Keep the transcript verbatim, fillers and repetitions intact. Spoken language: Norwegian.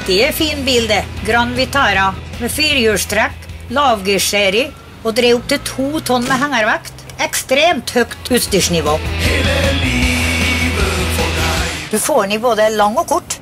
Det är fin bil det. Gran Vitara med fyrhjulstrekk, lavgirserie och drev upp till två ton med hängarvakt. Extremt högt utstyrsnivå. Du får den i både lång och kort.